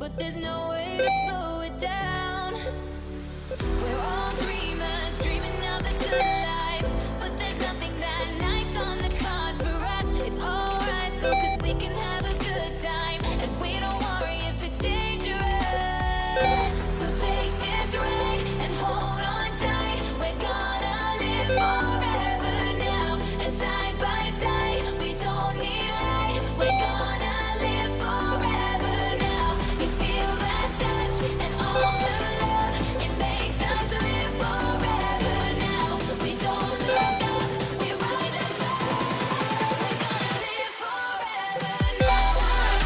but there's no way to slow it down. We're all dreamers, dreaming of the good life, but there's nothing that nice on the cards for us. It's alright though, cause we can have a good time, and we don't worry if it's dangerous. So take this ride and hold on tight. We're gonna live forever now, and side by side, we don't need light. We're gonna live forever now. You feel that touch and all the love, it makes us live forever now. We don't look up, we rise above. We're gonna live forever now.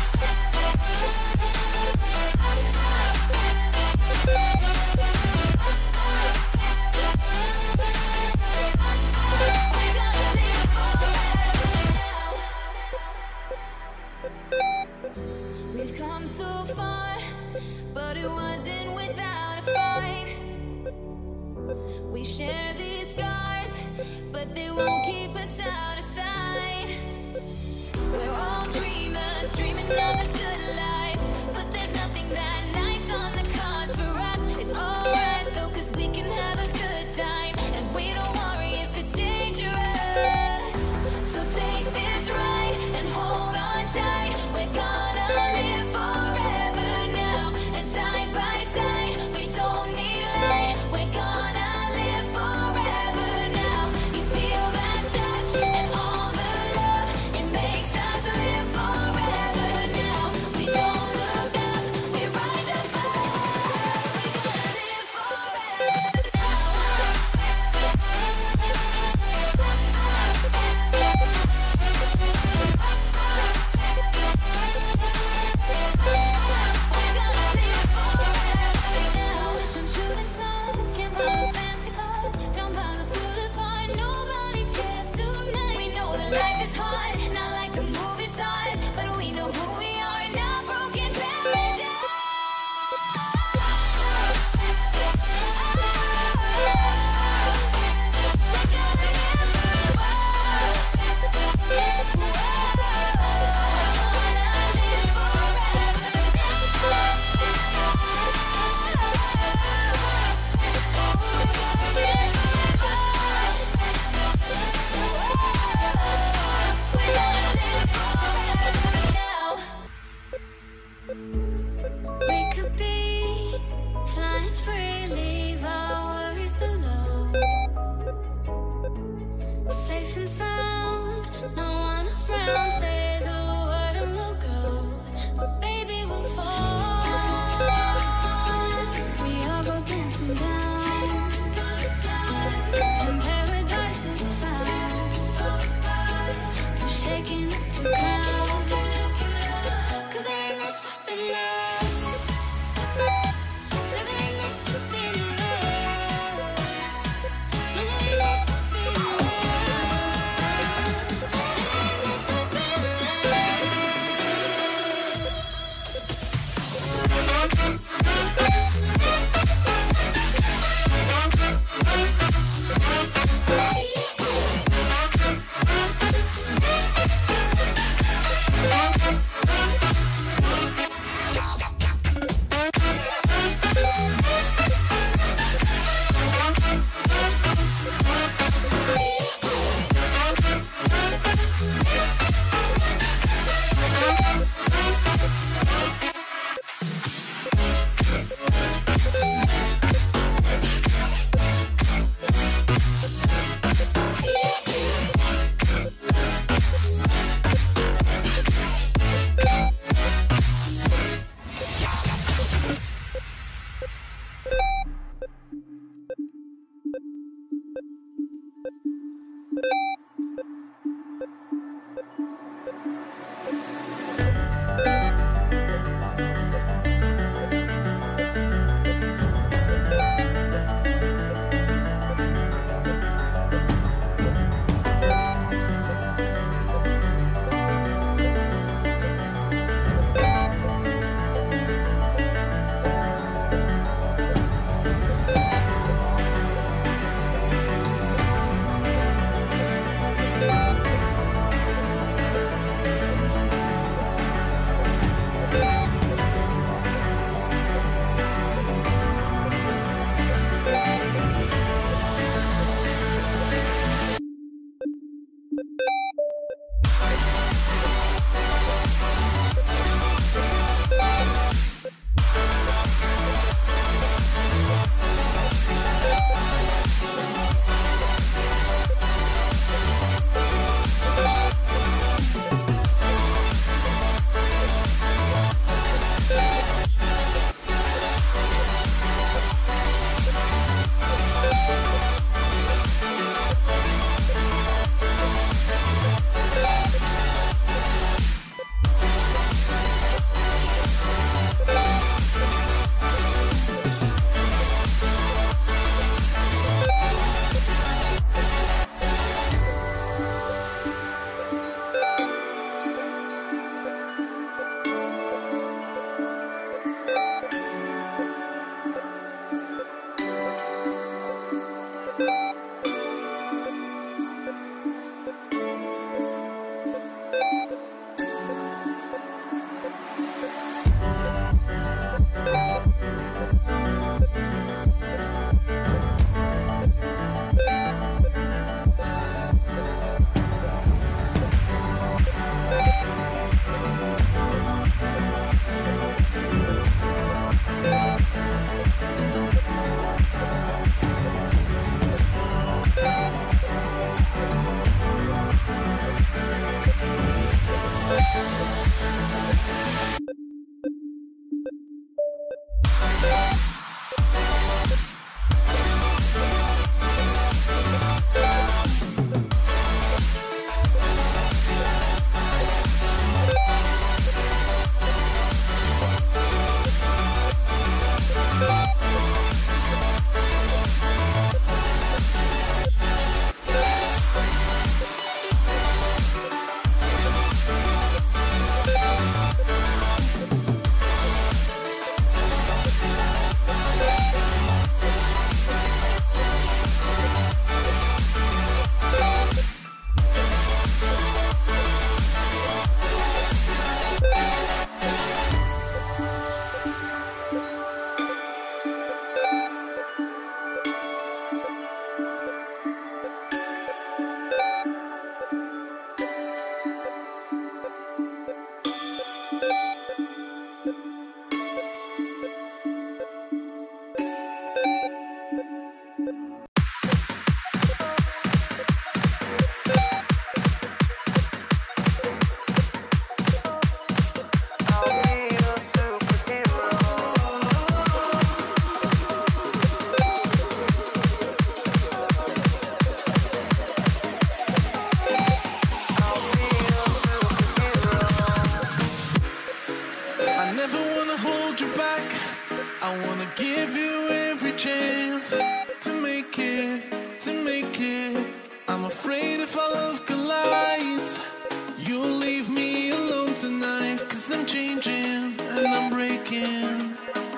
We've come so far, but it wasn't without a fight. We share these scars, but they won't keep us out of sight. We're all dreamers, dreaming of a good life, but there's nothing that nice on the cards for us. It's alright though, cause we can have a good time, and we don't worry if it's dangerous. So take this ride and hold on tight. We're gonna live forever now, and side by side, we don't need light. We're gonna live forever now. You feel that touch and all the love, it makes us live I wanna give you every chance to make it, to make it. I'm afraid if our love collides, you'll leave me alone tonight. 'Cause I'm changing and I'm breaking.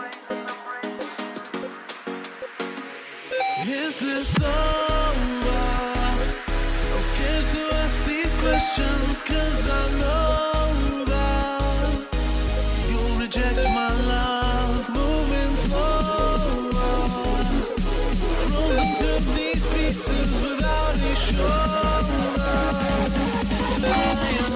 Is this over? I'm scared to ask these questions, 'cause I know that you'll reject my love. Moving slower, frozen to these pieces without a shoulder to cry on.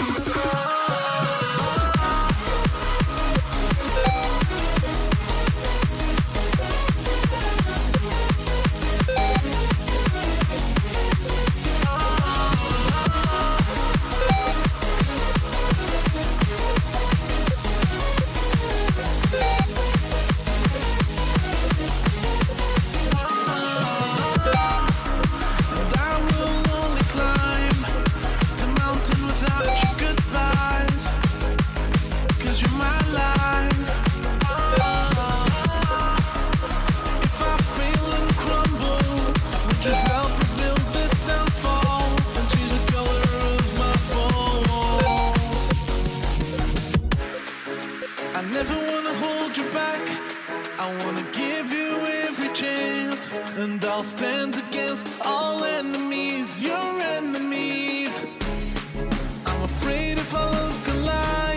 I never wanna hold you back. I wanna give you every chance, and I'll stand against all enemies, your enemies. I'm afraid if our love collides,